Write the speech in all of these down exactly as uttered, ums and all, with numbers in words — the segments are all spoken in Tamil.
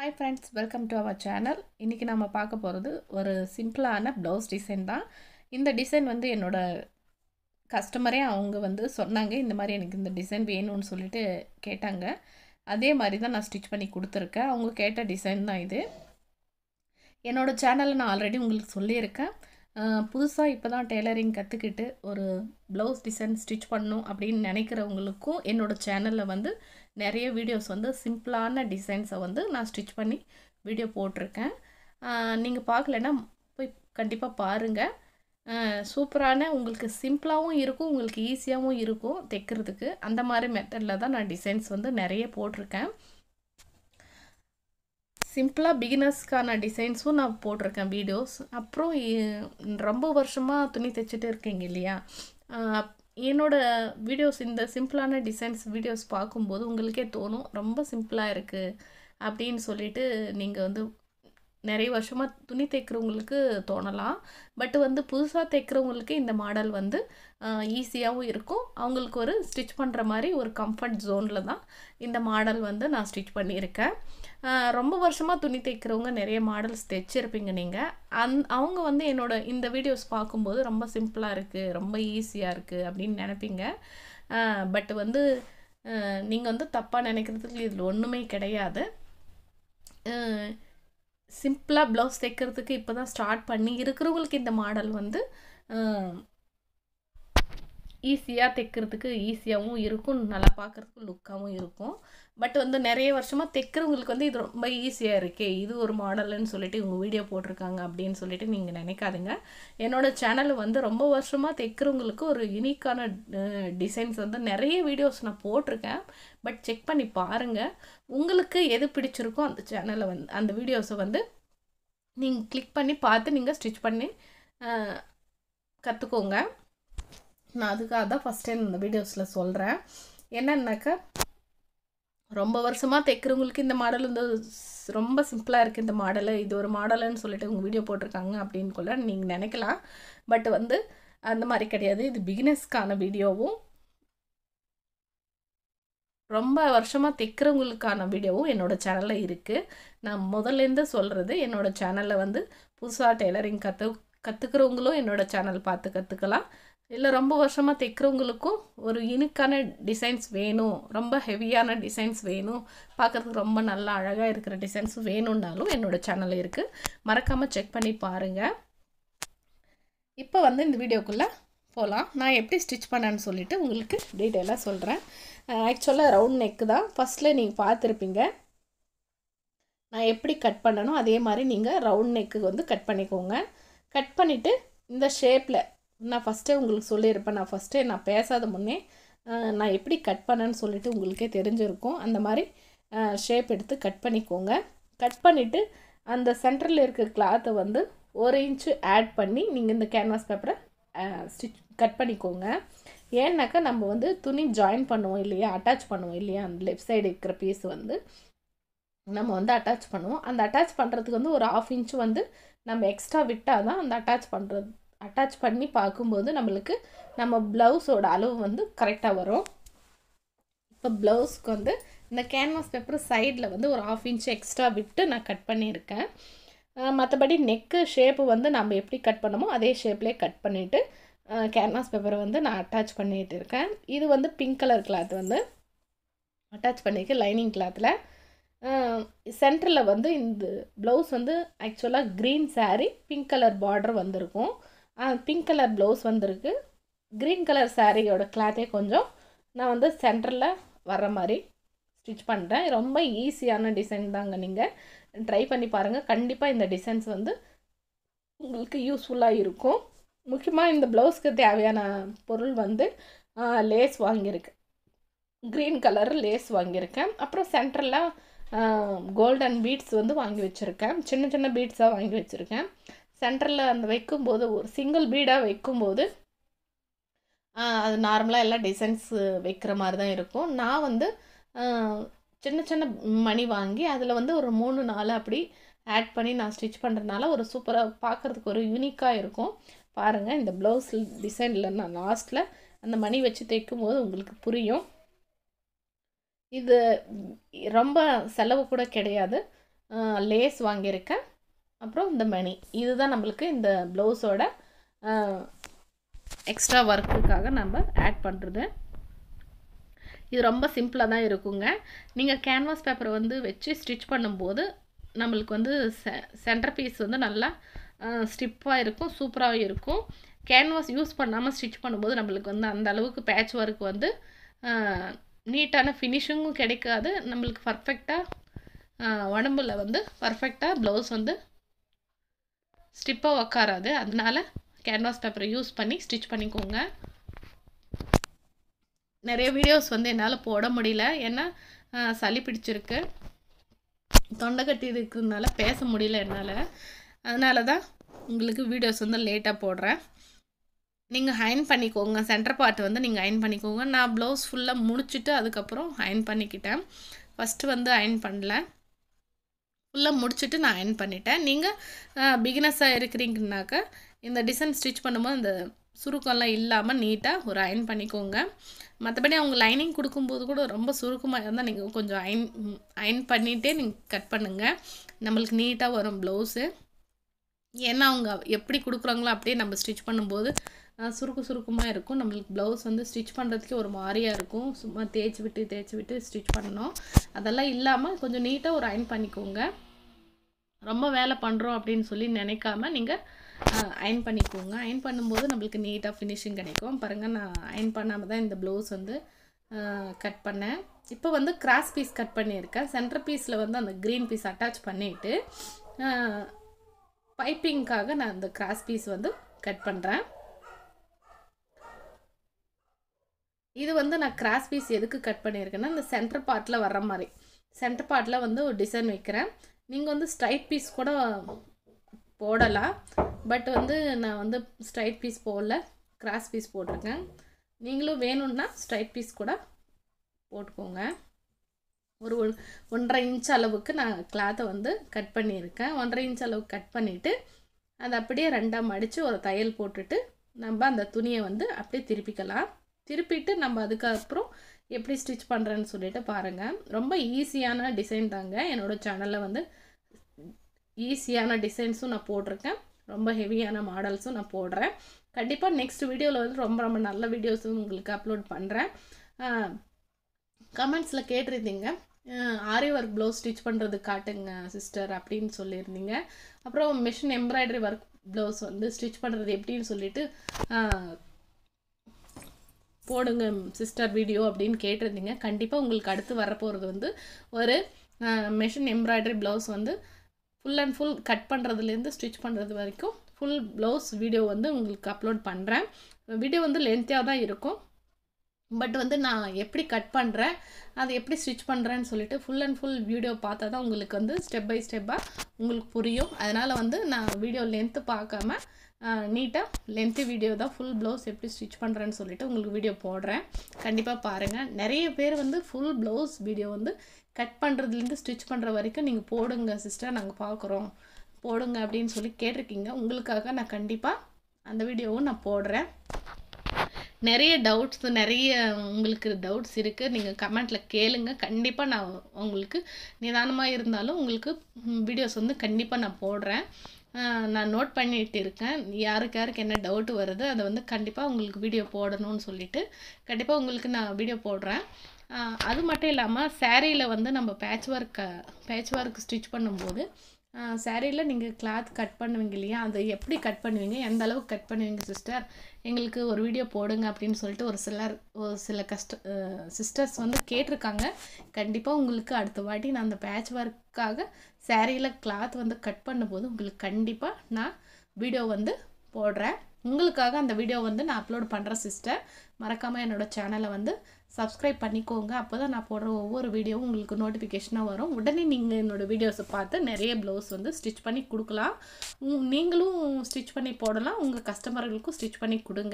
Hi friends, welcome to our channel. இன்னைக்கு நாம பார்க்க போறது ஒரு சிம்பிளான blouse டிசைன் தான். இந்த டிசைன் வந்து என்னோட கஸ்டமரே அவங்க வந்து சொன்னாங்க இந்த மாதிரி எனக்கு இந்த டிசைன் வேணும்னு சொல்லிட்டு கேட்டாங்க. அதே மாதிரி தான் நான் ஸ்டிட்ச் பண்ணி கொடுத்திருக்கேன். அவங்க கேட்ட டிசைன் தான் இது. என்னோட சேனல்ல நான் ஆல்ரெடி உங்களுக்கு சொல்லியிருக்கேன். புதுசா இப்பதான் டெய்லரிங் கத்துக்கிட்டு ஒரு blouse டிசைன் ஸ்டிட்ச் பண்ணனும் அப்படினு நினைக்கிறவங்களுக்கும் என்னோட சேனல்ல வந்து நிறைய வீடியோஸ் வந்து சிம்பிளான டிசைன்ஸை வந்து நான் ஸ்டிட்ச் பண்ணி வீடியோ போட்டிருக்கேன். நீங்க பார்க்கலனா போய் கண்டிப்பா பாருங்க. சூப்பரான உங்களுக்கு சிம்பிளாவும் இருக்கும், உங்களுக்கு ஈஸியாவும் இருக்கும் தைக்கிறதுக்கு. அந்த மாதிரி மெத்தட்ல தான் நான் டிசைன்ஸ் வந்து நிறைய போட்டிருக்கேன். சிம்பிளா பிகினர்ஸ்க்கான டிசைன்ஸும் நான் போட்டிருக்கேன் வீடியோஸ். அப்புறம் ரொம்ப வருஷமா துணி தைச்சிட்டு இருக்கீங்க இல்லையா, என்னோட வீடியோஸ் இந்த சிம்பிளான டிசைன்ஸ் வீடியோஸ் பார்க்கும்போது உங்களுக்கே தோணும் ரொம்ப சிம்பிளாக இருக்குது அப்படின்னு சொல்லிட்டு. நீங்கள் வந்து நிறைய வருஷமாக துணி தைக்கிறவங்களுக்கு தோணலாம். பட் வந்து புதுசாக தைக்கிறவங்களுக்கு இந்த மாடல் வந்து ஈஸியாகவும் இருக்கும். அவங்களுக்கு ஒரு ஸ்டிச் பண்ணுற மாதிரி ஒரு கம்ஃபர்ட் ஜோனில் தான் இந்த மாடல் வந்து நான் ஸ்டிச் பண்ணியிருக்கேன். ரொம்ப வருஷமாக துணி தைக்கிறவங்க நிறைய மாடல்ஸ் தைச்சிருப்பீங்க நீங்கள். அந் அவங்க வந்து என்னோட இந்த வீடியோஸ் பார்க்கும்போது ரொம்ப சிம்பிளாக இருக்குது, ரொம்ப ஈஸியாக இருக்குது அப்படின்னு நினைப்பீங்க. பட் வந்து நீங்கள் வந்து தப்பாக நினைக்கிறதுக்கு இதில் ஒன்றுமே கிடையாது. சிம்பிளாக ப்ளவுஸ் தைக்கிறதுக்கு இப்போ தான் ஸ்டார்ட் பண்ணி இருக்கிறவங்களுக்கு இந்த மாடல் வந்து ஈஸியாக தைக்கிறதுக்கு ஈஸியாகவும் இருக்கும், நல்லா பார்க்குறதுக்கு லுக்காகவும் இருக்கும். பட் வந்து நிறைய வருஷமாக தைக்கிறவங்களுக்கு வந்து இது ரொம்ப ஈஸியாக இருக்கே, இது ஒரு மாடல்னு சொல்லிட்டு இவங்க வீடியோ போட்டிருக்காங்க அப்படின்னு சொல்லிட்டு நீங்கள் நினைக்காதுங்க. என்னோடய சேனல் வந்து ரொம்ப வருஷமாக தைக்கிறவங்களுக்கு ஒரு யூனிக்கான டிசைன்ஸ் வந்து நிறைய வீடியோஸ் நான் போட்டிருக்கேன். பட் செக் பண்ணி பாருங்கள், உங்களுக்கு எது பிடிச்சிருக்கோ அந்த சேனலை வந்து அந்த வீடியோஸை வந்து நீங்கள் கிளிக் பண்ணி பார்த்து நீங்கள் ஸ்டிச் பண்ணி கற்றுக்கோங்க. நான் அதுக்காக தான் ஃபஸ்ட் டைம் இந்த வீடியோஸில் சொல்கிறேன். என்னன்னாக்கா ரொம்ப வருஷமாக தைக்கிறவங்களுக்கு இந்த மாடல் வந்து ரொம்ப சிம்பிளாக இருக்குது இந்த மாடலு, இது ஒரு மாடலுன்னு சொல்லிட்டு உங்கள் வீடியோ போட்டிருக்காங்க அப்படின்னு கூட நீங்கள் நினைக்கலாம். பட் வந்து அந்த மாதிரி கிடையாது. இது பிகினர்ஸ்க்கான வீடியோவும் ரொம்ப வருஷமாக தைக்கிறவங்களுக்கான வீடியோவும் என்னோடய சேனலில் இருக்குது. நான் முதல்லேருந்து சொல்கிறது, என்னோடய சேனலில் வந்து புதுசாக டெய்லரிங் கற்று கற்றுக்கிறவங்களும் என்னோடய சேனல் பார்த்து கற்றுக்கலாம். இல்லை ரொம்ப வருஷமாக தைக்கிறவங்களுக்கும் ஒரு யூனிக்கான டிசைன்ஸ் வேணும், ரொம்ப ஹெவியான டிசைன்ஸ் வேணும், பார்க்குறதுக்கு ரொம்ப நல்லா அழகாக இருக்கிற டிசைன்ஸ் வேணும்னாலும் என்னோடய சேனல் இருக்குது. மறக்காமல் செக் பண்ணி பாருங்கள். இப்போ வந்து இந்த வீடியோக்குள்ளே போகலாம். நான் எப்படி ஸ்டிச் பண்ணேன்னு சொல்லிவிட்டு உங்களுக்கு டீட்டெயிலாக சொல்கிறேன். ஆக்சுவலாக ரவுண்ட் நெக்கு தான் ஃபஸ்ட்டில் நீங்கள் பார்த்துருப்பீங்க. நான் எப்படி கட் பண்ணணும் அதே மாதிரி நீங்கள் ரவுண்ட் நெக்கு வந்து கட் பண்ணிக்கோங்க. கட் பண்ணிவிட்டு இந்த ஷேப்பில் நான் ஃபஸ்ட்டே உங்களுக்கு சொல்லியிருப்பேன். நான் ஃபஸ்ட்டே நான் பேசாத முன்னே நான் எப்படி கட் பண்ணேன்னு சொல்லிவிட்டு உங்களுக்கே தெரிஞ்சிருக்கும். அந்த மாதிரி ஷேப் எடுத்து கட் பண்ணிக்கோங்க. கட் பண்ணிவிட்டு அந்த சென்டரில் இருக்க கிளாத்தை வந்து ஒரு இன்ச்சு ஆட் பண்ணி நீங்கள் இந்த கேன்வாஸ் பேப்பரை ஸ்டிச் கட் பண்ணிக்கோங்க. ஏன்னாக்கா நம்ம வந்து துணி ஜாயின் பண்ணுவோம் இல்லையா, அட்டாச் பண்ணுவோம் இல்லையா, அந்த லெஃப்ட் சைடு இருக்கிற பீஸ் வந்து நம்ம வந்து அட்டாச் பண்ணுவோம். அந்த அட்டாச் பண்ணுறதுக்கு வந்து ஒரு ஆஃப் இன்ச்சு வந்து நம்ம எக்ஸ்ட்ரா விட்டால் தான் அந்த அட்டாச் பண்ணுறது அட்டாச் பண்ணி பார்க்கும்போது நம்மளுக்கு நம்ம ப்ளவுஸோட அளவு வந்து கரெக்டாக வரும். இப்போ ப்ளவுஸ்க்கு வந்து இந்த கேன்வாஸ் பேப்பர் சைடில் வந்து ஒரு ஆஃப் இன்ச் எக்ஸ்ட்ரா விட்டு நான் கட் பண்ணியிருக்கேன். மற்றபடி நெக்கு ஷேப்பு வந்து நம்ம எப்படி கட் பண்ணமோ அதே ஷேப்லேயே கட் பண்ணிவிட்டு கேன்வாஸ் பேப்பரை வந்து நான் அட்டாச் பண்ணிகிட்டு இருக்கேன். இது வந்து பிங்க் கலர் கிளாத் வந்து அட்டாச் பண்ணியிருக்கேன் லைனிங் கிளாத்தில். சென்டரில் வந்து இந்த ப்ளவுஸ் வந்து ஆக்சுவலாக green sari, pink colour border வந்திருக்கும். பிங்க் கலர் ப்ளவுஸ் வந்திருக்கு. க்ரீன் கலர் சாரியோட கிளாத்தே கொஞ்சம் நான் வந்து சென்டரில் வர்ற மாதிரி ஸ்டிச் பண்ணுறேன். ரொம்ப ஈஸியான டிசைன் தாங்க, நீங்கள் ட்ரை பண்ணி பாருங்கள். கண்டிப்பாக இந்த டிசைன்ஸ் வந்து உங்களுக்கு யூஸ்ஃபுல்லாக இருக்கும். முக்கியமாக இந்த ப்ளவுஸ்க்கு தேவையான பொருள் வந்து லேஸ் வாங்கியிருக்கேன், க்ரீன் கலர் லேஸ் வாங்கியிருக்கேன். அப்புறம் சென்டரில் கோல்டன் பீட்ஸ் வந்து வாங்கி வச்சுருக்கேன், சின்ன சின்ன பீட்ஸாக வாங்கி வச்சுருக்கேன். சென்டரில் அந்த வைக்கும்போது ஒரு சிங்கிள் பீடாக வைக்கும்போது அது நார்மலாக எல்லா டிசைன்ஸ் வைக்கிற மாதிரி தான் இருக்கும். நான் வந்து சின்ன சின்ன மணி வாங்கி அதில் வந்து ஒரு மூணு நாலு அப்படி ஆட் பண்ணி நான் ஸ்டிச் பண்ணுறதுனால ஒரு சூப்பராக பார்க்குறதுக்கு ஒரு யூனிக்காக இருக்கும். பாருங்கள், இந்த ப்ளவுஸ் டிசைனில் நான் லாஸ்ட்டில் அந்த மணி வச்சு தைக்கும்போது உங்களுக்கு புரியும். இது ரொம்ப செலவு கூட கிடையாது. லேஸ் வாங்கியிருக்கேன், அப்புறம் இந்த மணி. இதுதான் நம்மளுக்கு இந்த ப்ளவுஸோட எக்ஸ்ட்ரா ஒர்க்குக்காக நம்ம ஆட் பண்ணுறது. இது ரொம்ப சிம்பிளாக தான் இருக்குங்க. நீங்கள் கேன்வாஸ் பேப்பரை வந்து வச்சு ஸ்டிச் பண்ணும்போது நம்மளுக்கு வந்து செ சென்டர் பீஸ் வந்து நல்லா ஸ்டிப்பாக இருக்கும், சூப்பராக இருக்கும். கேன்வாஸ் யூஸ் பண்ணாமல் ஸ்டிச் பண்ணும்போது நம்மளுக்கு வந்து அந்த அளவுக்கு பேட்ச் ஒர்க் வந்து நீட்டான ஃபினிஷிங்கும் கிடைக்காது. நம்மளுக்கு பர்ஃபெக்டாக உடம்புல வந்து பர்ஃபெக்டாக ப்ளவுஸ் வந்து ஸ்டிப்பாக உக்காராது. அதனால கேன்வாஸ் பேப்பரை யூஸ் பண்ணி ஸ்டிச் பண்ணிக்கோங்க. நிறைய வீடியோஸ் வந்து என்னால் போட முடியல, ஏன்னா சளி பிடிச்சிருக்கு, தொண்டை கட்டி இருக்கிறதுனால பேச முடியல என்னால். அதனால தான் உங்களுக்கு வீடியோஸ் வந்து லேட்டாக போடுறேன். நீங்கள் அயன் பண்ணிக்கோங்க, சென்டர் பார்ட் வந்து நீங்கள் அயன் பண்ணிக்கோங்க. நான் ப்ளவுஸ் ஃபுல்லாக முடிச்சுட்டு அதுக்கப்புறம் அயன் பண்ணிக்கிட்டேன். ஃபஸ்ட்டு வந்து அயன் பண்ணல, ஃபுல்லாக முடிச்சுட்டு நான் அயன் பண்ணிட்டேன். நீங்கள் பிகினஸாக இருக்கிறீங்கனாக்கா இந்த டிசைன் ஸ்டிச் பண்ணும்போது இந்த சுருக்கம்லாம் இல்லாமல் நீட்டாக ஒரு அயன் பண்ணிக்கோங்க. மற்றபடி அவங்க லைனிங் கொடுக்கும்போது கூட ரொம்ப சுருக்கமாக இருந்தால் நீங்கள் கொஞ்சம் அயன் அயன் பண்ணிகிட்டே நீங்கள் கட் பண்ணுங்கள், நம்மளுக்கு நீட்டாக வரும் ப்ளவுஸு. ஏன்னா அவங்க எப்படி கொடுக்குறாங்களோ அப்படியே நம்ம ஸ்டிச் பண்ணும்போது சுருக்கு சுருக்கமாக இருக்கும். நம்மளுக்கு ப்ளவுஸ் வந்து ஸ்டிச் பண்ணுறதுக்கே ஒரு மாதிரியாக இருக்கும், சும்மா தேய்ச்சி விட்டு தேய்ச்சி விட்டு ஸ்டிச் பண்ணணும். அதெல்லாம் இல்லாமல் கொஞ்சம் நீட்டாக ஒரு அயன் பண்ணிக்கோங்க. ரொம்ப வேலை பண்ணுறோம் அப்படின்னு சொல்லி நினைக்காம நீங்கள் அயன் பண்ணிக்கோங்க. அயன் பண்ணும்போது நம்மளுக்கு நீட்டாக ஃபினிஷிங் கிடைக்கும். பாருங்கள், நான் அயன் பண்ணாமல் தான் இந்த ப்ளவுஸ் வந்து கட் பண்ணேன். இப்போ வந்து கிராஸ் பீஸ் கட் பண்ணியிருக்கேன். சென்டர் பீஸில் வந்து அந்த க்ரீன் பீஸ் அட்டாச் பண்ணிவிட்டு பைப்பிங்காக நான் அந்த கிராஸ் பீஸ் வந்து கட் பண்ணுறேன். இது வந்து நான் கிராஸ் பீஸ் எதுக்கு கட் பண்ணியிருக்கேன்னா, இந்த சென்டர் பார்ட்டில் வர்ற மாதிரி சென்டர் பார்ட்டில் வந்து ஒரு டிசைன் வைக்கிறேன். நீங்கள் வந்து ஸ்ட்ரைட் பீஸ் கூட போடலாம், பட் வந்து நான் வந்து ஸ்ட்ரைட் பீஸ் போடல, கிராஸ் பீஸ் போட்டிருக்கேன். நீங்களும் வேணும்னா ஸ்ட்ரைட் பீஸ் கூட போட்டுக்கோங்க. ஒரு ஒன்றரை இன்ச் அளவுக்கு நான் கிளாத்தை வந்து கட் பண்ணியிருக்கேன். ஒன்றரை இன்ச் அளவுக்கு கட் பண்ணிவிட்டு அதை அப்படியே ரெண்டாக மடித்து ஒரு தையல் போட்டுட்டு நம்ம அந்த துணியை வந்து அப்படியே திருப்பிக்கலாம். திருப்பிட்டு நம்ம அதுக்கப்புறம் எப்படி ஸ்டிச் பண்ணுறேன்னு சொல்லிட்டு பாருங்கள். ரொம்ப ஈஸியான டிசைன் தாங்க. என்னோடய சேனலில் வந்து ஈஸியான டிசைன்ஸும் நான் போட்டிருக்கேன், ரொம்ப ஹெவியான மாடல்ஸும் நான் போடுறேன். கண்டிப்பாக நெக்ஸ்ட் வீடியோவில் வந்து ரொம்ப ரொம்ப நல்ல வீடியோஸும் உங்களுக்கு அப்லோட் பண்ணுறேன். கமெண்ட்ஸில் கேட்டிருந்தீங்க, ஆரி ஒர்க் ப்ளவுஸ் ஸ்டிச் பண்ணுறது காட்டுங்க சிஸ்டர் அப்படின்னு சொல்லியிருந்தீங்க. அப்புறம் மிஷின் எம்ப்ராய்டரி ஒர்க் ப்ளவுஸ் வந்து ஸ்டிச் பண்ணுறது எப்படின்னு சொல்லிட்டு போடுங்க சிஸ்டர் வீடியோ அப்படின்னு கேட்டிருந்தீங்க. கண்டிப்பாக உங்களுக்கு அடுத்து வரப்போகிறது வந்து ஒரு மிஷின் எம்ப்ராய்டரி ப்ளவுஸ் வந்து ஃபுல் அண்ட் ஃபுல் கட் பண்ணுறதுலேருந்து ஸ்டிச் பண்ணுறது வரைக்கும் ஃபுல் ப்ளவுஸ் வீடியோ வந்து உங்களுக்கு அப்லோட் பண்ணுறேன். வீடியோ வந்து லென்த்தியாக தான் இருக்கும், பட் வந்து நான் எப்படி கட் பண்ணுறேன், அது எப்படி ஸ்டிச் பண்ணுறேன்னு சொல்லிட்டு ஃபுல் அண்ட் ஃபுல் வீடியோ பார்த்தா தான் உங்களுக்கு வந்து ஸ்டெப் பை ஸ்டெப்பாக உங்களுக்கு புரியும். அதனால் வந்து நான் வீடியோ லென்த்து பார்க்காம நீட்டாக லென்த்து வீடியோ தான் ஃபுல் ப்ளவுஸ் எப்படி ஸ்டிச் பண்ணுறேன்னு சொல்லிட்டு உங்களுக்கு வீடியோ போடுறேன். கண்டிப்பாக பாருங்கள். நிறைய பேர் வந்து ஃபுல் ப்ளவுஸ் வீடியோ வந்து கட் பண்ணுறதுலேருந்து ஸ்டிச் பண்ணுற வரைக்கும் நீங்கள் போடுங்க சிஸ்டர், நாங்கள் பார்க்குறோம் போடுங்க அப்படின்னு சொல்லி கேட்டிருக்கீங்க. உங்களுக்காக நான் கண்டிப்பாக அந்த வீடியோவும் நான் போடுறேன். நிறைய டவுட்ஸ் நிறைய உங்களுக்கு டவுட்ஸ் இருக்குது, நீங்கள் கமெண்ட்டில் கேளுங்க. கண்டிப்பாக நான் உங்களுக்கு நிதானமாக இருந்தாலும் உங்களுக்கு வீடியோஸ் வந்து கண்டிப்பாக நான் போடுறேன். நான் நோட் பண்ணிகிட்டு இருக்கேன், யாருக்கு யாருக்கு என்ன டவுட் வருது அதை வந்து கண்டிப்பாக உங்களுக்கு வீடியோ போடணும்னு சொல்லிட்டு கண்டிப்பாக உங்களுக்கு நான் வீடியோ போடுறேன். அது மட்டும் இல்லாமல் சாரியில் வந்து நம்ம patch work patch work stitch பண்ணும்போது சாரியில் நீங்கள் கிளாத் கட் பண்ணுவீங்க இல்லையா, அதை எப்படி கட் பண்ணுவீங்க, எந்த அளவுக்கு கட் பண்ணுவீங்க சிஸ்டர், எங்களுக்கு ஒரு வீடியோ போடுங்க அப்படின்னு சொல்லிட்டு ஒரு சிலர் ஒரு சில கஷ்ட சிஸ்டர்ஸ் வந்து கேட்டிருக்காங்க. கண்டிப்பாக உங்களுக்கு அடுத்த வாட்டி நான் அந்த பேட்ச் ஒர்க்காக சாரியில் கிளாத் வந்து கட் பண்ணும்போது உங்களுக்கு கண்டிப்பாக நான் வீடியோ வந்து போடுறேன். உங்களுக்காக அந்த வீடியோ வந்து நான் அப்லோட் பண்ணுறேன் சிஸ்டர். மறக்காமல் என்னோடய சேனலை வந்து சப்ஸ்கிரைப் பண்ணிக்கோங்க. அப்போ தான் நான் போடுற ஒவ்வொரு வீடியோவும் உங்களுக்கு நோட்டிஃபிகேஷனாக வரும். உடனே நீங்கள் என்னோடய வீடியோஸை பார்த்து நிறைய ப்ளவுஸ் வந்து ஸ்டிச் பண்ணி கொடுக்கலாம். நீங்களும் ஸ்டிச் பண்ணி போடலாம், உங்கள் கஸ்டமர்களுக்கும் ஸ்டிச் பண்ணி கொடுங்க.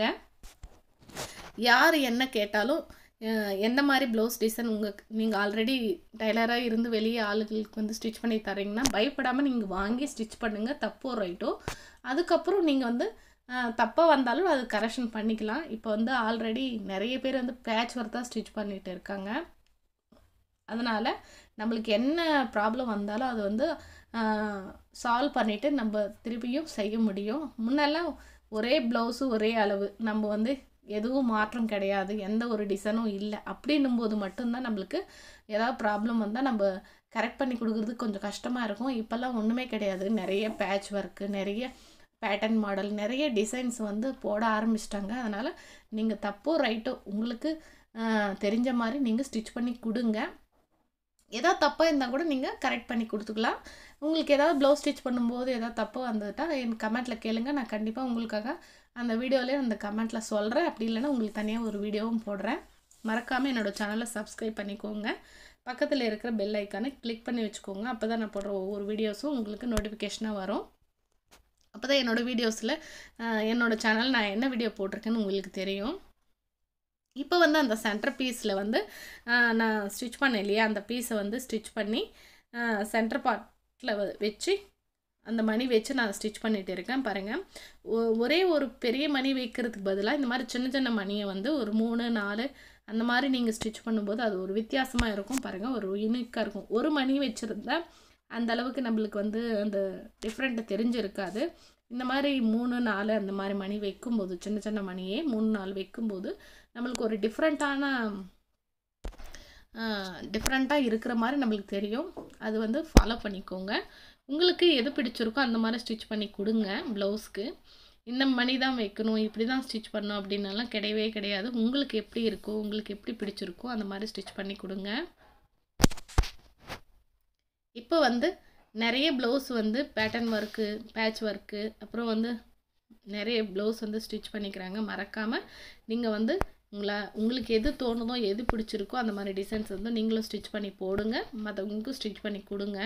யார் என்ன கேட்டாலும் எந்த மாதிரி ப்ளவுஸ் டிசைன் உங்கள் நீங்கள் ஆல்ரெடி டைலராக இருந்து வெளியே ஆளுகளுக்கு வந்து ஸ்டிச் பண்ணி தரீங்கன்னா பயப்படாமல் நீங்கள் வாங்கி ஸ்டிச் பண்ணுங்கள், தப்போ ரைட்டோ. அதுக்கப்புறம் நீங்கள் வந்து தப்பாக வந்தாலும் அது கரெக்ஷன் பண்ணிக்கலாம். இப்போ வந்து ஆல்ரெடி நிறைய பேர் வந்து பேட்ச் ஒர்க் தான் ஸ்டிச் பண்ணிகிட்டு இருக்காங்க. அதனால் நம்மளுக்கு என்ன ப்ராப்ளம் வந்தாலும் அது வந்து சால்வ் பண்ணிவிட்டு நம்ம திருப்பியும் செய்ய முடியும். முன்னெல்லாம் ஒரே ப்ளவுஸு ஒரே அளவு, நம்ம வந்து எதுவும் மாற்றம் கிடையாது, எந்த ஒரு டிசைனும் இல்லை அப்படின்னும் போது மட்டும்தான் நம்மளுக்கு ஏதாவது ப்ராப்ளம் வந்தால் நம்ம கரெக்ட் பண்ணி கொடுக்குறதுக்கு கொஞ்சம் கஷ்டமாக இருக்கும். இப்போல்லாம் ஒன்றுமே கிடையாது. நிறைய பேட்ச் ஒர்க்கு, நிறைய பேட்டர்ன் மாடல், நிறைய டிசைன்ஸ் வந்து போட ஆரம்பிச்சிட்டாங்க. அதனால் நீங்கள் தப்போ ரைட்டோ உங்களுக்கு தெரிஞ்ச மாதிரி நீங்கள் ஸ்டிச் பண்ணி கொடுங்க. ஏதாவது தப்பாக இருந்தால் கூட நீங்கள் கரெக்ட் பண்ணி கொடுத்துக்கலாம். உங்களுக்கு ஏதாவது ப்ளவுஸ் ஸ்டிச் பண்ணும்போது ஏதாவது தப்பாக வந்துட்டால் என் கமெண்ட்டில் கேளுங்க. நான் கண்டிப்பாக உங்களுக்காக அந்த வீடியோவிலே அந்த கமெண்ட்டில் சொல்கிறேன். அப்படி இல்லைன்னா உங்களுக்கு தனியாக ஒரு வீடியோவும் போடுறேன். மறக்காமல் என்னோடய சேனலை சப்ஸ்கிரைப் பண்ணிக்கோங்க. பக்கத்தில் இருக்கிற பெல் ஐக்கானை கிளிக் பண்ணி வச்சுக்கோங்க. அப்போ தான் நான் போடுற ஒவ்வொரு வீடியோஸும் உங்களுக்கு நோட்டிஃபிகேஷனாக வரும். அப்போ தான் என்னோடய வீடியோஸில் என்னோடய சேனல் நான் என்ன வீடியோ போட்டிருக்கேன்னு உங்களுக்கு தெரியும். இப்போ வந்து அந்த சென்டர் பீஸில் வந்து நான் ஸ்டிச் பண்ணேன் இல்லையா, அந்த பீஸை வந்து ஸ்டிச் பண்ணி சென்டர் பார்ட்டில் வச்சு அந்த மணி வச்சு நான் ஸ்டிச் பண்ணிகிட்டு இருக்கேன். பாருங்கள், ஒரே ஒரு பெரிய மணி வைக்கிறதுக்கு பதிலாக இந்த மாதிரி சின்ன சின்ன மணியை வந்து ஒரு மூணு நாலு அந்த மாதிரி நீங்கள் ஸ்டிச் பண்ணும்போது அது ஒரு வித்தியாசமாக இருக்கும். பாருங்கள், ஒரு யூனிக்காக இருக்கும். ஒரு மணி வச்சுருந்தா அந்த அளவுக்கு நம்மளுக்கு வந்து அந்த டிஃப்ரெண்ட்டு தெரிஞ்சிருக்காது. இந்த மாதிரி மூணு நாலு அந்த மாதிரி மணி வைக்கும்போது, சின்ன சின்ன மணியே மூணு நாலு வைக்கும்போது நம்மளுக்கு ஒரு டிஃப்ரெண்ட்டான டிஃப்ரெண்ட்டாக இருக்கிற மாதிரி நம்மளுக்கு தெரியும். அது வந்து ஃபாலோ பண்ணிக்கோங்க. உங்களுக்கு எது பிடிச்சிருக்கோ அந்த மாதிரி ஸ்டிச் பண்ணி கொடுங்க. ப்ளவுஸ்க்கு இந்த மணி தான் வைக்கணும், இப்படி தான் ஸ்டிச் பண்ணணும் அப்படின்னலாம் கிடையவே கிடையாது. உங்களுக்கு எப்படி இருக்கோ, உங்களுக்கு எப்படி பிடிச்சிருக்கோ அந்த மாதிரி ஸ்டிச் பண்ணி கொடுங்க. இப்போ வந்து நிறைய ப்ளவுஸ் வந்து பேட்டர்ன் ஒர்க்கு, பேட்ச் ஒர்க்கு, அப்புறம் வந்து நிறைய ப்ளவுஸ் வந்து ஸ்டிச் பண்ணிக்கிறாங்க. மறக்காமல் நீங்கள் வந்து உங்களை உங்களுக்கு எது தோணுதோ, எது பிடிச்சிருக்கோ அந்த மாதிரி டிசைன்ஸ் வந்து நீங்களும் ஸ்டிச் பண்ணி போடுங்க, மற்றவங்களுக்கும் ஸ்டிச் பண்ணி கொடுங்க.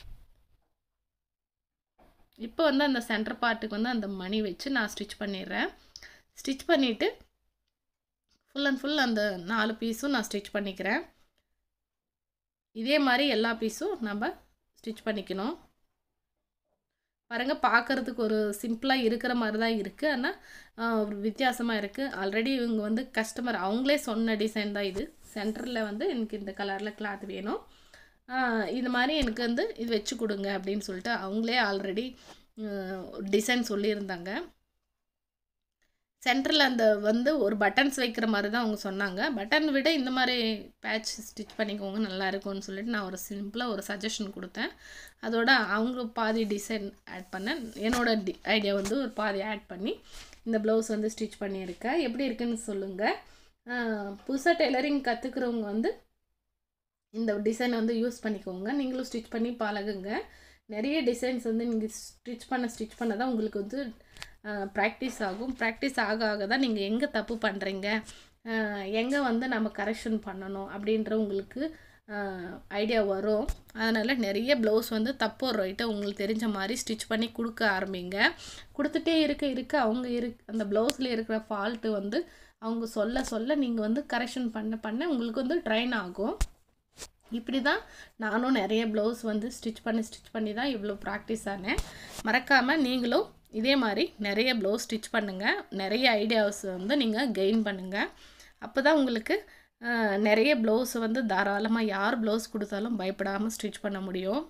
இப்போ வந்து அந்த சென்டர் பார்ட்டுக்கு வந்து அந்த மணி வச்சு நான் ஸ்டிச் பண்ணிடுறேன். ஸ்டிச் பண்ணிவிட்டு ஃபுல் அண்ட் ஃபுல் அந்த நாலு பீஸும் நான் ஸ்டிச் பண்ணிக்கிறேன். இதே மாதிரி எல்லா பீஸும் நம்ம ஸ்டிச் பண்ணிக்கணும். பாருங்கள், பார்க்குறதுக்கு ஒரு சிம்பிளாக இருக்கிற மாதிரி தான் இருக்குது, ஆனால் ஒரு வித்தியாசமாக இருக்குது. ஆல்ரெடி இவங்க வந்து கஸ்டமர் அவங்களே சொன்ன டிசைன் தான் இது. சென்டரில் வந்து எனக்கு இந்த கலரில் கிளாத் வேணும், இது மாதிரி எனக்கு வந்து இது வச்சு கொடுங்க அப்படின்னு சொல்லிட்டு அவங்களே ஆல்ரெடி டிசைன் சொல்லியிருந்தாங்க. சென்டரில் அந்த வந்து ஒரு பட்டன்ஸ் வைக்கிற மாதிரி தான் அவங்க சொன்னாங்க. பட்டன் விட இந்த மாதிரி பேட்ச் ஸ்டிச் பண்ணிக்கோங்க நல்லா இருக்கும்னு சொல்லிட்டு நான் ஒரு சிம்பிளாக ஒரு சஜஷன் கொடுத்தேன். அதோட அவங்க பாதி டிசைன் ஆட் பண்ணேன். என்னோடய டி ஐடியா வந்து ஒரு பாதி ஆட் பண்ணி இந்த ப்ளவுஸ் வந்து ஸ்டிச் பண்ணியிருக்கேன். எப்படி இருக்குன்னு சொல்லுங்கள். புதுசாக டெய்லரிங் கற்றுக்கிறவங்க வந்து இந்த டிசைன் வந்து யூஸ் பண்ணிக்கோங்க. நீங்களும் ஸ்டிச் பண்ணி பழகுங்க. நிறைய டிசைன்ஸ் வந்து நீங்கள் ஸ்டிச் பண்ண ஸ்டிச் பண்ண தான் உங்களுக்கு வந்து ப்ராக்டிஸ் ஆகும். ப்ராக்டிஸ் ஆக ஆக தான் நீங்கள் எங்கே தப்பு பண்ணுறீங்க, எங்கே வந்து நம்ம கரெக்ஷன் பண்ணணும் அப்படின்ற உங்களுக்கு ஐடியா வரும். அதனால் நிறைய ப்ளவுஸ் வந்து தப்போ ரைட்டோ உங்களுக்கு தெரிஞ்ச மாதிரி ஸ்டிச் பண்ணி கொடுக்க ஆரம்பிங்க. கொடுத்துட்டே இருக்க இருக்க அவங்க இரு அந்த ப்ளவுஸில் இருக்கிற ஃபால்ட்டு வந்து அவங்க சொல்ல சொல்ல நீங்கள் வந்து கரெக்ஷன் பண்ண பண்ண உங்களுக்கு வந்து ட்ரைன் ஆகும். இப்படி தான் நானும் நிறைய ப்ளவுஸ் வந்து ஸ்டிச் பண்ணி ஸ்டிச் பண்ணி தான் இவ்வளோ ப்ராக்டிஸ் ஆனேன். மறக்காமல் நீங்களும் இதே மாதிரி நிறைய ப்ளவுஸ் ஸ்டிச் பண்ணுங்கள். நிறைய ஐடியாஸ் வந்து நீங்கள் கெயின் பண்ணுங்கள். அப்போ தான் உங்களுக்கு நிறைய ப்ளவுஸ் வந்து தாராளமாக யார் ப்ளவுஸ் கொடுத்தாலும் பயப்படாமல் ஸ்டிச் பண்ண முடியும்.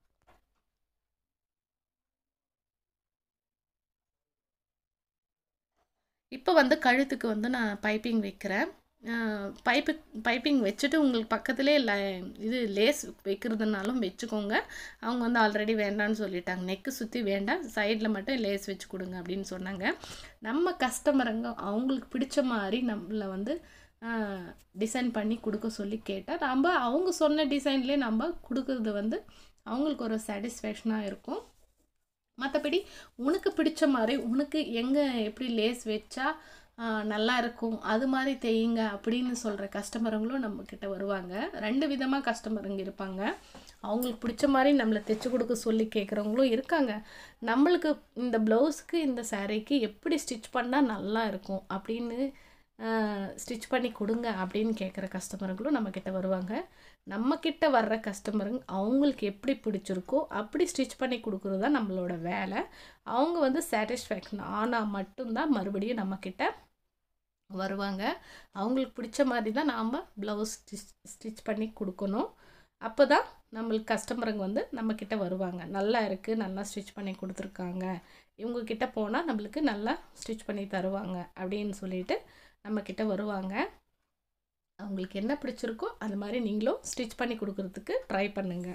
இப்போ வந்து கழுத்துக்கு வந்து நான் பைப்பிங் வைக்கிறேன். பைப்பு பைப்பிங் வச்சுட்டு உங்களுக்கு பக்கத்துலேயே ல இது லேஸ் வைக்கிறதுனாலும் வச்சுக்கோங்க. அவங்க வந்து ஆல்ரெடி வேண்டான்னு சொல்லிட்டாங்க. நெக்கு சுற்றி வேண்டாம், சைடில் மட்டும் லேஸ் வச்சு கொடுங்க அப்படின்னு சொன்னாங்க. நம்ம கஸ்டமருங்க அவங்களுக்கு பிடிச்ச மாதிரி நம்மளை வந்து டிசைன் பண்ணி கொடுக்க சொல்லி கேட்டால் நம்ம அவங்க சொன்ன டிசைன்லேயே நம்ம கொடுக்குறது வந்து அவங்களுக்கு ஒரு சாட்டிஸ்ஃபேக்ஷனாக இருக்கும். மற்றபடி உனக்கு பிடிச்ச மாதிரி உனக்கு எங்கே எப்படி லேஸ் வச்சா நல்லா இருக்கும் அது மாதிரி தேயுங்க அப்படின்னு சொல்கிற கஸ்டமருங்களும் நம்மக்கிட்ட வருவாங்க. ரெண்டு விதமாக கஸ்டமருங்க இருப்பாங்க. அவங்களுக்கு பிடிச்ச மாதிரி நம்மளை தைச்சி கொடுக்க சொல்லி கேட்குறவங்களும் இருக்காங்க. நம்மளுக்கு இந்த ப்ளவுஸுக்கு இந்த சாரீக்கு எப்படி ஸ்டிச் பண்ணால் நல்லா இருக்கும் அப்படின்னு ஸ்டிச் பண்ணி கொடுங்க அப்படின்னு கேட்குற கஸ்டமருங்களும் நம்மக்கிட்ட வருவாங்க. நம்மக்கிட்ட வர்ற கஸ்டமருங்க அவங்களுக்கு எப்படி பிடிச்சிருக்கோ அப்படி ஸ்டிச் பண்ணி கொடுக்குறது தான் நம்மளோட வேலை. அவங்க வந்து சாட்டிஸ்ஃபேக்ஷன் ஆனால் மட்டும்தான் மறுபடியும் நம்மக்கிட்ட வருவாங்க. அவங்களுக்கு பிடிச்ச மாதிரி தான் நாம் ப்ளவுஸ் ஸ்டிச் ஸ்டிச் பண்ணி கொடுக்கணும். அப்போ தான் நம்மளுக்கு கஸ்டமருங்க வந்து நம்மக்கிட்ட வருவாங்க. நல்லா இருக்குது, நல்லா ஸ்டிச் பண்ணி கொடுத்துருக்காங்க, இவங்கக்கிட்ட போனால் நம்மளுக்கு நல்லா ஸ்டிச் பண்ணி தருவாங்க அப்படின்னு சொல்லிட்டு நம்மக்கிட்ட வருவாங்க. அவங்களுக்கு என்ன பிடிச்சிருக்கோ அது மாதிரி நீங்களும் ஸ்டிச் பண்ணி கொடுக்குறதுக்கு ட்ரை பண்ணுங்கள்.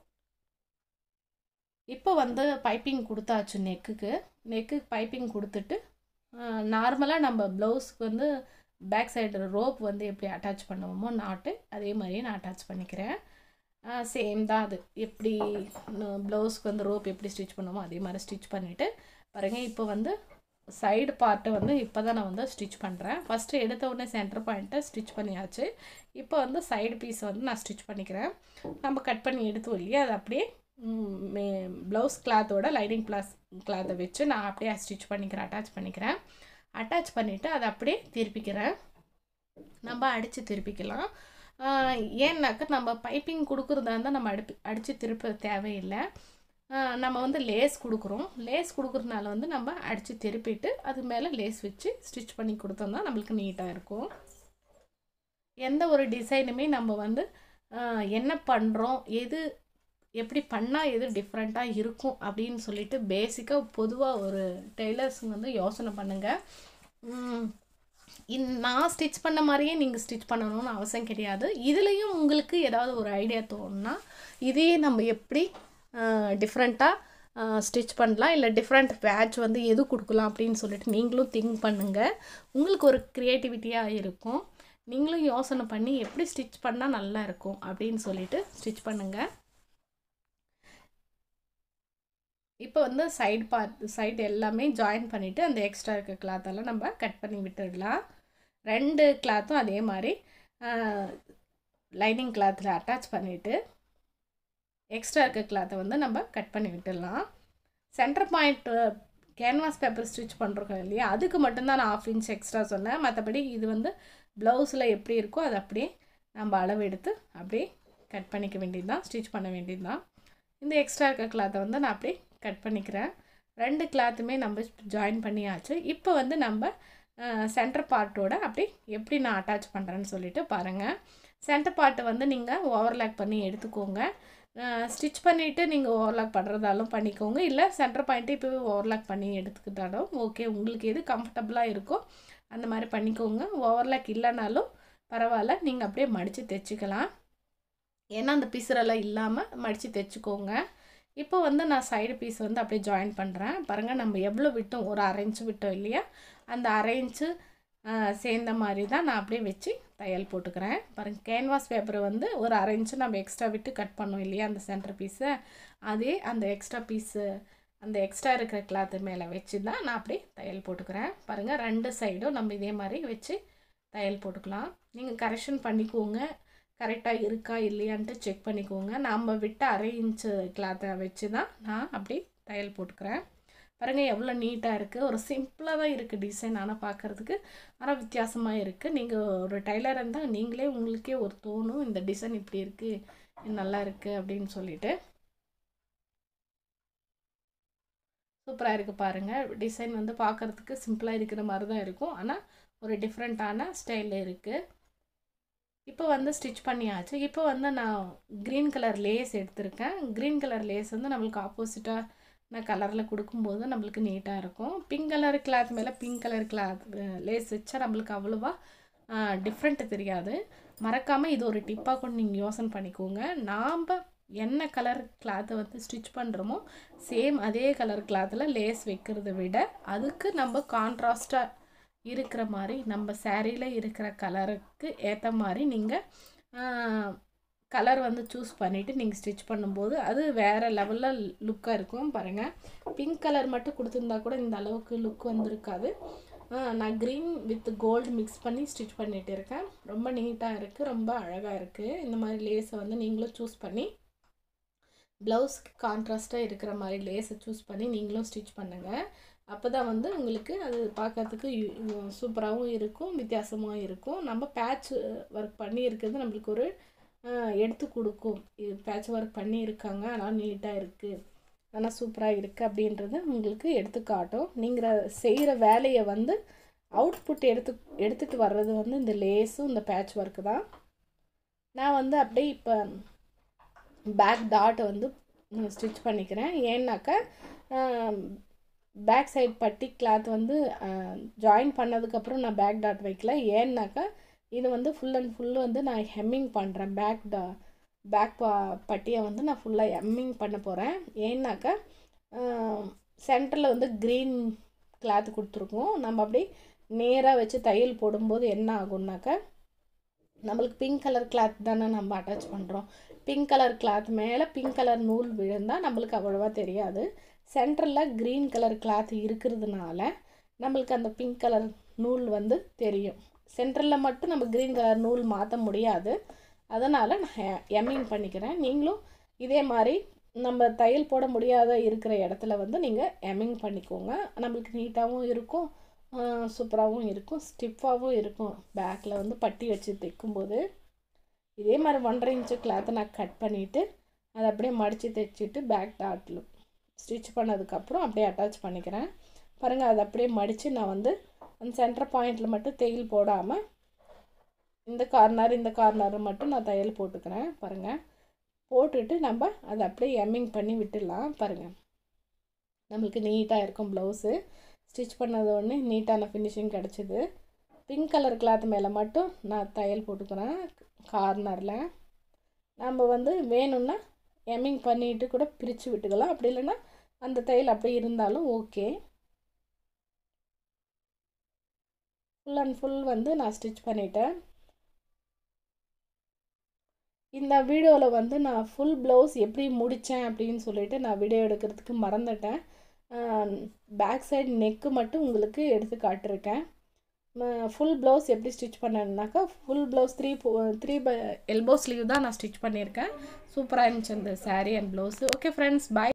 இப்போ வந்து பைப்பிங் கொடுத்தாச்சு. நெக்குக்கு நெக்கு பைப்பிங் கொடுத்துட்டு நார்மலாக நம்ம ப்ளவுஸ்க்கு வந்து பேக் சைடு ரோப் வந்து எப்படி அட்டாச் பண்ணுவோமோ நாட்டு, அதே மாதிரியே நான் அட்டாச் பண்ணிக்கிறேன். சேம் தான் அது. எப்படி ப்ளவுஸ்க்கு வந்து ரோப் எப்படி ஸ்டிச் பண்ணுவோமோ அதே மாதிரி ஸ்டிச் பண்ணிவிட்டு பாருங்கள். இப்போ வந்து சைடு பார்ட்டை வந்து இப்போ தான் நான் வந்து ஸ்டிச் பண்ணுறேன். ஃபஸ்ட்டு எடுத்த உடனே சென்டர் பாயிண்ட்டை ஸ்டிச் பண்ணியாச்சு. இப்போ வந்து சைடு பீஸை வந்து நான் ஸ்டிச் பண்ணிக்கிறேன். நம்ம கட் பண்ணி எடுத்தோம் இல்லையா, அது அப்படியே மே ப்ளவுஸ் கிளாத்தோட லைனிங் கிளாஸ் கிளாத்தை வச்சு நான் அப்படியே ஸ்டிச் பண்ணிக்கிறேன், அட்டாச் பண்ணிக்கிறேன். அட்டாச் பண்ணிவிட்டு அதை அப்படியே திருப்பிக்கிறேன். நம்ம அடித்து திருப்பிக்கலாம். ஏன்னாக்கா நம்ம பைப்பிங் கொடுக்குறதா இருந்தால் நம்ம அடுப்பு அடித்து திருப்ப தேவையில்லை. நம்ம வந்து லேஸ் கொடுக்குறோம். லேஸ் கொடுக்குறதுனால வந்து நம்ம அடித்து திருப்பிட்டு அது மேலே லேஸ் வச்சு ஸ்டிச் பண்ணி கொடுத்தோம்னா நம்மளுக்கு நீட்டாக இருக்கும். எந்த ஒரு டிசைனுமே நம்ம வந்து என்ன பண்ணுறோம், எது எப்படி பண்ணால் எது டிஃப்ரெண்ட்டாக இருக்கும் அப்படின்னு சொல்லிட்டு பேசிக்காக பொதுவாக ஒரு டெய்லர்ஸுங்க வந்து யோசனை பண்ணுங்கள். நான் ஸ்டிச் பண்ண மாதிரியே நீங்கள் ஸ்டிச் பண்ணணும்னு அவசியம் கிடையாது. இதுலேயும் உங்களுக்கு ஏதாவது ஒரு ஐடியா தோணுன்னா இதையே நம்ம எப்படி டிஃப்ரெண்ட்டாக ஸ்டிச் பண்ணலாம், இல்லை டிஃப்ரெண்ட் பேட்ச் வந்து எது கொடுக்கலாம் அப்படின்னு சொல்லிட்டு நீங்களும் திங்க் பண்ணுங்கள். உங்களுக்கு ஒரு க்ரியேட்டிவிட்டியாக இருக்கும். நீங்களும் யோசனை பண்ணி எப்படி ஸ்டிச் பண்ணால் நல்லா இருக்கும் அப்படின்னு சொல்லிட்டு ஸ்டிச் பண்ணுங்கள். இப்போ வந்து சைடு பார்ட் சைடு எல்லாமே ஜாயின் பண்ணிவிட்டு அந்த எக்ஸ்ட்ரா இருக்க கிளாத்தெல்லாம் நம்ம கட் பண்ணி விட்டுடலாம். ரெண்டு கிளாத்தும் அதே மாதிரி லைனிங் கிளாத்தில் அட்டாச் பண்ணிவிட்டு எக்ஸ்ட்ரா இருக்க கிளாத்தை வந்து நம்ம கட் பண்ணி விட்டுடலாம். Centre point canvas paper stitch பண்ணுறோம் இல்லையா, அதுக்கு மட்டும்தான் நான் ஆஃப் இன்ச் எக்ஸ்ட்ரா சொன்னேன். மற்றபடி இது வந்து ப்ளவுஸில் எப்படி இருக்கோ அது அப்படியே நம்ம அளவு எடுத்து அப்படியே கட் பண்ணிக்க வேண்டியது தான், ஸ்டிச் பண்ண வேண்டியது தான். இந்த எக்ஸ்ட்ரா இருக்க கிளாத்தை வந்து நான் அப்படியே கட் பண்ணிக்கிறேன். ரெண்டு கிளாத்துமே நம்ம ஜாயின் பண்ணியாச்சு. இப்போ வந்து நம்ம சென்டர் பார்ட்டோட அப்படி எப்படி நான் அட்டாச் பண்ணுறேன்னு சொல்லிட்டு பாருங்கள். சென்டர் பார்ட்டை வந்து நீங்கள் ஓவர்லாக் பண்ணி எடுத்துக்கோங்க. ஸ்டிச் பண்ணிவிட்டு நீங்கள் ஓவர்லாக் பண்ணுறதாலும் பண்ணிக்கோங்க, இல்லை சென்டர் பாயிண்ட்டு இப்போவே ஓவர்லாக் பண்ணி எடுத்துக்கிட்டாலும் ஓகே. உங்களுக்கு எது கம்ஃபர்டபுளாக இருக்கோ அந்த மாதிரி பண்ணிக்கோங்க. ஓவர்லாக் இல்லைனாலும் பரவாயில்ல, நீங்கள் அப்படியே மடித்து தைச்சிக்கலாம். ஏன்னா அந்த பிசுரெல்லாம் இல்லாமல் மடித்து தைச்சிக்கோங்க. இப்போ வந்து நான் சைடு பீஸ் வந்து அப்படியே ஜாயின் பண்ணுறேன். பாருங்கள், நம்ம எவ்வளோ விட்டோம், ஒரு அரை இன்ச்சு விட்டோம் இல்லையா, அந்த அரை இன்ச்சு சேர்ந்த மாதிரி தான் நான் அப்படியே வச்சு தையல் போட்டுக்கிறேன். பாருங்கள், கேன்வாஸ் பேப்பரை வந்து ஒரு அரை இன்ச்சு நம்ம எக்ஸ்ட்ரா விட்டு கட் பண்ணோம் இல்லையா அந்த சென்டர் பீஸை, அதே அந்த எக்ஸ்ட்ரா பீஸு அந்த எக்ஸ்ட்ரா இருக்கிற கிளாத்து மேலே வச்சு தான் நான் அப்படியே தையல் போட்டுக்கிறேன். பாருங்கள், ரெண்டு சைடும் நம்ம இதே மாதிரி வச்சு தையல் போட்டுக்கலாம். நீங்கள் கரெக்ஷன் பண்ணிக்கோங்க, கரெக்டாக இருக்கா இல்லையான்ட்டு செக் பண்ணிக்கோங்க. நம்ம விட்ட அரை இன்ச்சு கிளாத்தை வச்சு தான் நான் அப்படி தையல் போட்டுக்கிறேன். பாருங்கள், எவ்வளோ நீட்டாக இருக்குது. ஒரு சிம்பிளாக தான் இருக்குது டிசைன், ஆனால் பார்க்குறதுக்கு ஆனால் வித்தியாசமாக இருக்குது. நீங்கள் ஒரு டைலர் இருந்தால் நீங்களே உங்களுக்கே ஒரு தோணும், இந்த டிசைன் இப்படி இருக்குது, நல்லா இருக்குது அப்படின்னு சொல்லிட்டு. சூப்பராக இருக்குது பாருங்கள். டிசைன் வந்து பார்க்குறதுக்கு சிம்பிளாக இருக்கிற மாதிரி தான் இருக்கும், ஆனால் ஒரு டிஃப்ரெண்ட்டான ஸ்டைலில் இருக்குது. இப்போ வந்து ஸ்டிச் பண்ணியாச்சு. இப்போ வந்து நான் க்ரீன் கலர் லேஸ் எடுத்திருக்கேன். க்ரீன் கலர் லேஸ் வந்து நம்மளுக்கு ஆப்போசிட்டாக நான் கலரில் கொடுக்கும்போது நம்மளுக்கு நீட்டாக இருக்கும். பிங்க் கலர் கிளாத் மேலே பிங்க் கலர் கிளாத் லேஸ் வச்சா நம்மளுக்கு அவ்வளோவா டிஃப்ரெண்ட்டு தெரியாது. மறக்காமல் இது ஒரு டிப்பாக கூட நீங்கள் யோசனை பண்ணிக்கோங்க. நாம் என்ன கலர் கிளாத்தை வந்து ஸ்டிச் பண்ணுறோமோ சேம் அதே கலர் கிளாத்தில் லேஸ் வைக்கிறத விட அதுக்கு நம்ம கான்ட்ராஸ்டாக இருக்கிற மாதிரி நம்ம சாரியில் இருக்கிற கலருக்கு ஏற்ற மாதிரி நீங்கள் கலர் வந்து சூஸ் பண்ணிவிட்டு நீங்கள் ஸ்டிச் பண்ணும்போது அது வேறு லெவலில் லுக்காக இருக்கும். பாருங்கள், பிங்க் கலர் மட்டும் கொடுத்துருந்தா கூட இந்த அளவுக்கு லுக் வந்துருக்காது. நான் க்ரீன் வித் கோல்டு மிக்ஸ் பண்ணி ஸ்டிச் பண்ணிகிட்டு இருக்கேன். ரொம்ப நீட்டாக இருக்குது, ரொம்ப அழகாக இருக்குது. இந்த மாதிரி லேஸை வந்து நீங்களும் சூஸ் பண்ணி ப்ளவுஸ்க்கு கான்ட்ராஸ்ட்டாக இருக்கிற மாதிரி லேஸை சூஸ் பண்ணி நீங்களும் ஸ்டிச் பண்ணுங்கள். அப்போ தான் வந்து உங்களுக்கு அது பார்க்கறதுக்கு சூப்பராகவும் இருக்கும், வித்தியாசமாகவும் இருக்கும். நம்ம பேட்ச் ஒர்க் பண்ணி இருக்கிறது நம்மளுக்கு ஒரு எடுத்து கொடுக்கும். இது பேட்ச் ஒர்க் பண்ணியிருக்காங்க, ஆனால் நீட்டாக இருக்குது, ஆனால் சூப்பராக இருக்குது அப்படின்றது உங்களுக்கு எடுத்து காட்டும். நீங்கள் செய்கிற வேலையை வந்து அவுட்புட் எடுத்து எடுத்துகிட்டு வர்றது வந்து இந்த லேஸும் இந்த பேட்ச் ஒர்க்கு தான். நான் வந்து அப்படியே இப்போ பேக் டாட் வந்து ஸ்டிச் பண்ணிக்கிறேன். ஏன்னாக்கா பேக் சைட் பட்டி கிளாத் வந்து ஜாயின் பண்ணதுக்கப்புறம் நான் பேக் டாட் வைக்கல. ஏன்னாக்கா இது வந்து ஃபுல் அண்ட் ஃபுல்லு வந்து நான் ஹெம்மிங் பண்ணுறேன். பேக் டா பேக் பா பட்டியை வந்து நான் ஃபுல்லாக ஹெம்மிங் பண்ண போகிறேன். ஏன்னாக்கா சென்டரில் வந்து க்ரீன் கிளாத் கொடுத்துருக்கோம். நம்ம அப்படி நேராக வச்சு தையல் போடும்போது என்ன ஆகும்னாக்கா நம்மளுக்கு பிங்க் கலர் கிளாத் தானே நம்ம அட்டாச் பண்ணுறோம். பிங்க் கலர் கிளாத் மேலே பிங்க் கலர் நூல் விழுந்தால் நம்மளுக்கு அவ்வளோவா தெரியாது. சென்டரில் க்ரீன் கலர் கிளாத் இருக்கிறதுனால நம்மளுக்கு அந்த பிங்க் கலர் நூல் வந்து தெரியும். சென்டரில் மட்டும் நம்ம க்ரீன் கலர் நூல் மாற்ற முடியாது. அதனால் நான் எம்மிங் பண்ணிக்கிறேன். நீங்களும் இதே மாதிரி நம்ம தையல் போட முடியாத இருக்கிற இடத்துல வந்து நீங்கள் எம்மிங் பண்ணிக்கோங்க. நம்மளுக்கு நீட்டாகவும் இருக்கும், சூப்பராகவும் இருக்கும், ஸ்டிஃபாகவும் இருக்கும். பேக்கில் வந்து பட்டி வச்சு தைக்கும்போது இதே மாதிரி ஒன்றரை இன்ச்சு கிளாத்தை நான் கட் பண்ணிவிட்டு அதை அப்படியே மடித்து தைச்சிட்டு பேக் டாட்டில் ஸ்டிச் பண்ணதுக்கப்புறம் அப்படியே அட்டாச் பண்ணிக்கிறேன். பாருங்கள், அதை அப்படியே மடித்து நான் வந்து அந்த சென்டர் பாயிண்டில் மட்டும் தையல் போடாமல் இந்த கார்னர் இந்த கார்னர் மட்டும் நான் தையல் போட்டுக்கிறேன். பாருங்கள், போட்டுட்டு நம்ம அதை அப்படியே எம்மிங் பண்ணி விட்டுடலாம். பாருங்கள், நம்மளுக்கு நீட்டாக இருக்கும். ப்ளவுஸு ஸ்டிச் பண்ணது ஒன்று நீட்டான ஃபினிஷிங் கிடச்சிது. பிங்க் கலர் கிளாத் மேலே மட்டும் நான் தையல் போட்டுக்கிறேன். கார்னரில் நம்ம வந்து வேணும்னா எம்மிங் பண்ணிட்டு கூட பிரித்து விட்டுக்கலாம். அப்படி இல்லைன்னா அந்த தையல் அப்படி இருந்தாலும் ஓகே. ஃபுல் அண்ட் ஃபுல் வந்து நான் ஸ்டிச் பண்ணிட்டேன். இந்த வீடியோவில் வந்து நான் ஃபுல் ப்ளவுஸ் எப்படி முடித்தேன் அப்படின்னு சொல்லிட்டு நான் வீடியோ எடுக்கிறதுக்கு மறந்துட்டேன். பேக் சைடு நெக்கு மட்டும் உங்களுக்கு எடுத்து காட்டிருக்கேன். ஃபுல் ப்ளவுஸ் எப்படி ஸ்டிச் பண்ணேன்னாக்கா full blouse three three by elbow sleeve தான் நான் ஸ்டிச் பண்ணியிருக்கேன். சூப்பராக இருந்துச்சு அந்த sari and blouse. Okay friends, bye.